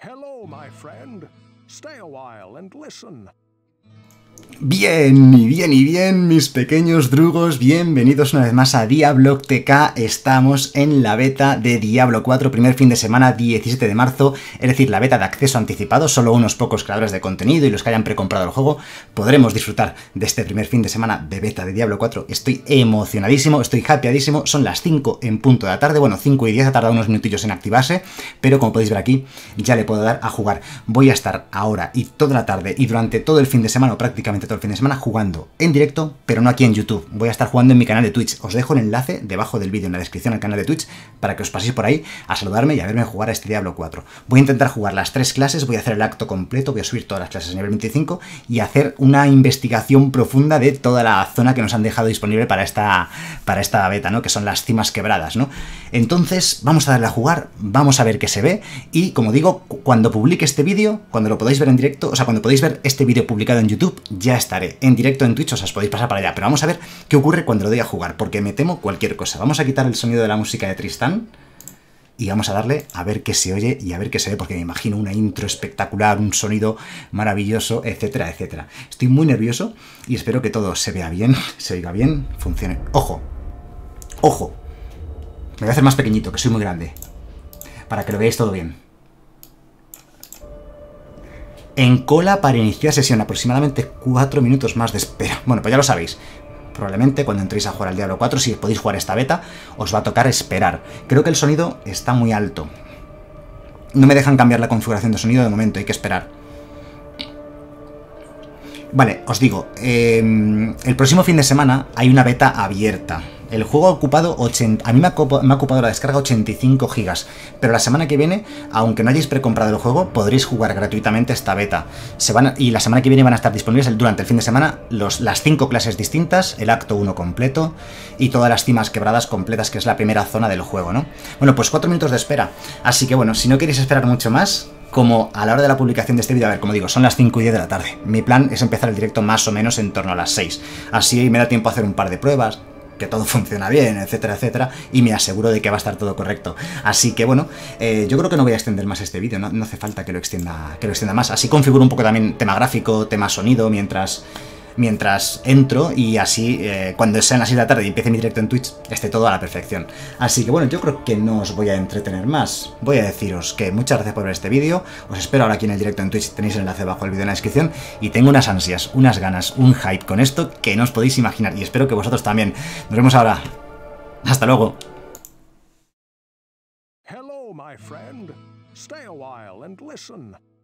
Hello, my friend. Stay a while and listen. Bien, mis pequeños drugos, bienvenidos una vez más a Diablock TK. Estamos en la beta de Diablo 4, primer fin de semana, 17 de marzo, es decir, la beta de acceso anticipado. Solo unos pocos creadores de contenido y los que hayan precomprado el juego podremos disfrutar de este primer fin de semana de beta de Diablo 4. Estoy emocionadísimo, estoy hypeadísimo. Son las 5 en punto de la tarde, bueno, 5 y 10, ha tardado unos minutillos en activarse, pero como podéis ver aquí, ya le puedo dar a jugar. Voy a estar ahora y toda la tarde y durante todo el fin de semana, o prácticamente todo el fin de semana, jugando en directo, pero no aquí en YouTube. Voy a estar jugando en mi canal de Twitch. Os dejo el enlace debajo del vídeo en la descripción al canal de Twitch para que os paséis por ahí a saludarme y a verme jugar a este Diablo 4. Voy a intentar jugar las 3 clases, voy a hacer el acto completo, voy a subir todas las clases a nivel 25 y hacer una investigación profunda de toda la zona que nos han dejado disponible para esta beta, ¿no? Que son las cimas quebradas, ¿no? Entonces, vamos a darle a jugar, vamos a ver qué se ve y, como digo, cuando publique este vídeo, cuando lo podáis ver en directo, o sea, cuando podáis ver este vídeo publicado en YouTube, ya estaré en directo en Twitch, os podéis pasar para allá. Pero vamos a ver qué ocurre cuando lo doy a jugar, porque me temo cualquier cosa. Vamos a quitar el sonido de la música de Tristán y vamos a darle a ver qué se oye y a ver qué se ve, porque me imagino una intro espectacular, un sonido maravilloso, etcétera, etcétera. Estoy muy nervioso y espero que todo se vea bien, se oiga bien, funcione. ¡Ojo! ¡Ojo! Me voy a hacer más pequeñito, que soy muy grande, para que lo veáis todo bien. En cola para iniciar sesión, aproximadamente 4 minutos más de espera. Bueno, pues ya lo sabéis. Probablemente cuando entréis a jugar al Diablo 4, si podéis jugar esta beta, os va a tocar esperar. Creo que el sonido está muy alto. No me dejan cambiar la configuración de sonido de momento, hay que esperar. Vale, os digo, el próximo fin de semana hay una beta abierta. El juego ha ocupado a mí me ha ocupado la descarga 85 gigas, pero la semana que viene, aunque no hayáis precomprado el juego, podréis jugar gratuitamente esta beta. Y la semana que viene van a estar disponibles durante el fin de semana las 5 clases distintas, el acto 1 completo y todas las cimas quebradas completas, que es la primera zona del juego, ¿no? Bueno, pues 4 minutos de espera. Así que bueno, si no queréis esperar mucho más, como a la hora de la publicación de este vídeo, a ver, como digo, son las 5 y 10 de la tarde. Mi plan es empezar el directo más o menos en torno a las 6. Así me da tiempo a hacer un par de pruebas, que todo funciona bien, etcétera, etcétera, y me aseguro de que va a estar todo correcto. Así que bueno, yo creo que no voy a extender más este vídeo, no hace falta que lo extienda más. Así configuro un poco también tema gráfico, tema sonido, mientras entro, y así cuando sean las 6 de la tarde y empiece mi directo en Twitch, esté todo a la perfección. Así que bueno, yo creo que no os voy a entretener más. Voy a deciros que muchas gracias por ver este vídeo. Os espero ahora aquí en el directo en Twitch, tenéis el enlace abajo del vídeo en la descripción, y tengo unas ansias, unas ganas, un hype con esto que no os podéis imaginar, y espero que vosotros también. Nos vemos ahora. Hasta luego. Hello, my friend. Stay a while and listen.